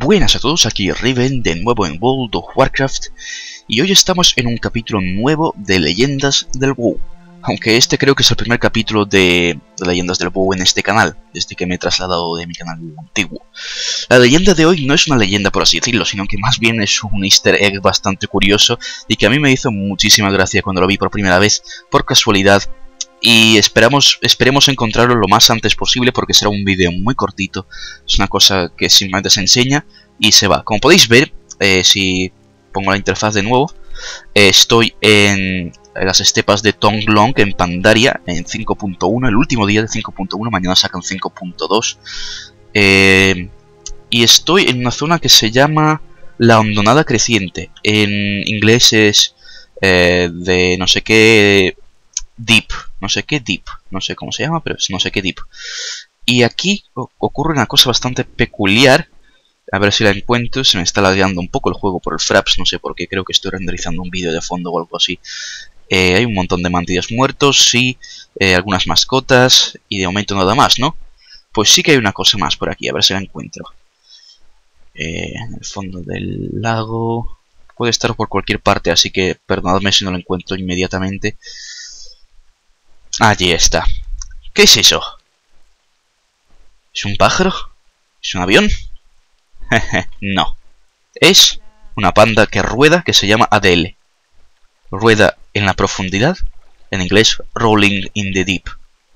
Buenas a todos, aquí Riven de nuevo en World of Warcraft y hoy estamos en un capítulo nuevo de Leyendas del WoW. Aunque este creo que es el primer capítulo de Leyendas del WoW en este canal, desde que me he trasladado de mi canal antiguo. La leyenda de hoy no es una leyenda por así decirlo, sino que más bien es un easter egg bastante curioso y que a mí me hizo muchísima gracia cuando lo vi por primera vez, por casualidad. Y esperemos encontrarlo lo más antes posible porque será un vídeo muy cortito. Es una cosa que simplemente se enseña y se va. Como podéis ver, si pongo la interfaz de nuevo, estoy en las estepas de Tonglong en Pandaria en 5.1, el último día de 5.1, mañana sacan 5.2. Y estoy en una zona que se llama la Hondonada Creciente. En inglés es de no sé qué Deep, no sé cómo se llama, pero es no sé qué Deep. Y aquí ocurre una cosa bastante peculiar. A ver si la encuentro. Se me está lagueando un poco el juego por el Fraps, no sé por qué, creo que estoy renderizando un vídeo de fondo o algo así. Hay un montón de mantillas muertos, sí, algunas mascotas, y de momento nada más, ¿no? Pues sí que hay una cosa más por aquí, a ver si la encuentro. En el fondo del lago. Puede estar por cualquier parte, así que perdonadme si no lo encuentro inmediatamente. Allí está. ¿Qué es eso? ¿Es un pájaro? ¿Es un avión? No. Es una panda que rueda, que se llama Adele. Rueda en la profundidad. En inglés, rolling in the deep.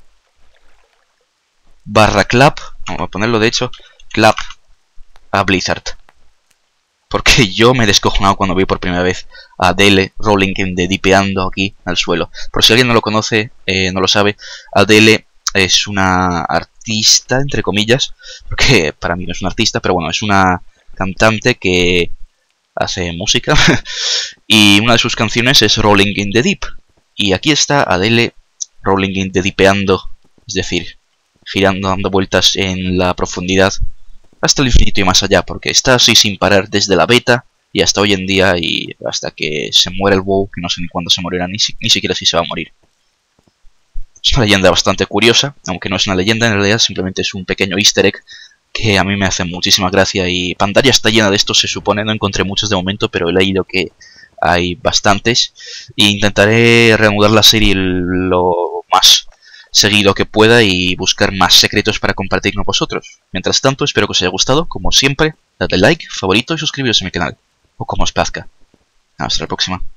Barra clap. Vamos a ponerlo de hecho. Clap a Blizzard. Porque yo me he descojonado cuando vi por primera vez a Adele rolling in the deepeando aquí al suelo. Por si alguien no lo conoce, no lo sabe, Adele es una artista, entre comillas, porque para mí no es una artista, pero bueno, es una cantante que hace música y una de sus canciones es Rolling in the Deep. Y aquí está Adele rolling in the deepeando, es decir, girando, dando vueltas en la profundidad hasta el infinito y más allá, porque está así sin parar desde la beta y hasta hoy en día y hasta que se muera el WoW, que no sé ni cuándo se morirá, ni siquiera si se va a morir. Es una leyenda bastante curiosa, aunque no es una leyenda, en realidad simplemente es un pequeño easter egg que a mí me hace muchísima gracia y Pandaria está llena de estos, se supone, no encontré muchos de momento, pero he leído que hay bastantes e intentaré reanudar la serie lo más seguido que pueda y buscar más secretos para compartir con vosotros. Mientras tanto, espero que os haya gustado. Como siempre, dadle like, favorito y suscribiros a mi canal. O como os plazca. Hasta la próxima.